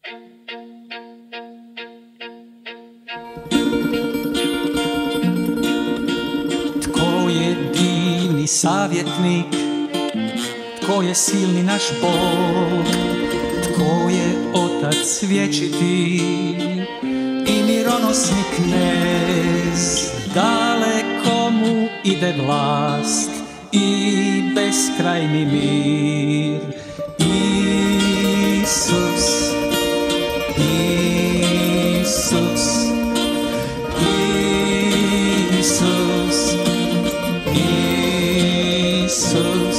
Tko je divni savjetnik, tko je silni naš Bog, tko je Otac vječiti i mironosni knez. Daleko mu ide vlast i beskrajni mir. Isus, Isus, Isus, Isus.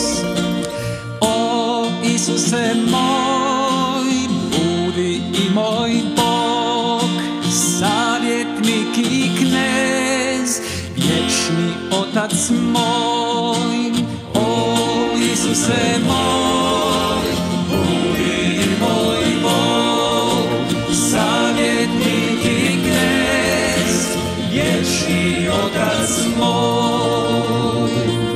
O Isuse moj, budi i moj Bog, savjetnik i knez, vječni Otac moj. O Isuse moj, budi i moj Bog, savjetnik i knez, vječni Otac moj.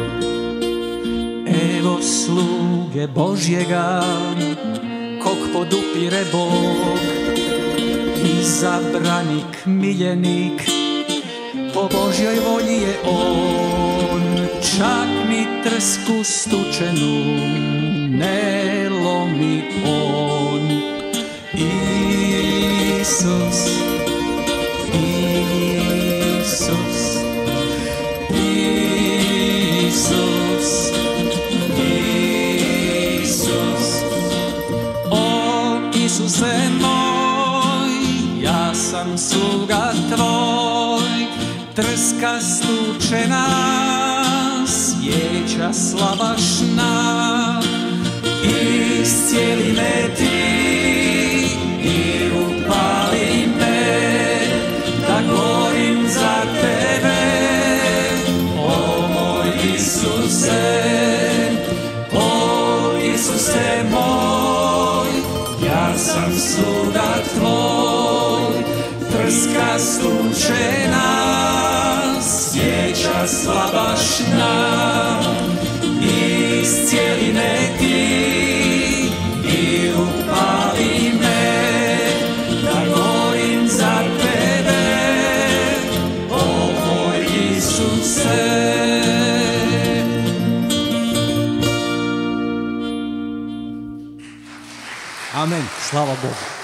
Evo sluge Božjega, kog podupire Bog, izabranik, miljenik, po Božjoj volji je on. Čak ni trsku stučenu ne lomi on. Isus, Isus, Isus, Isus. O Isuse moj, ja sam sluga tvoj, trska stučena, svijeća slabašna, iscijeli me ti i upali me, da gorim za tebe, o moj Isuse. O Isuse moj, ja sam sluga tvoj, trska stučena, svijeća slabašna, iscijeli me ti i upali me, da gorim za tebe, o moj Isuse. Amen, slava Bogu.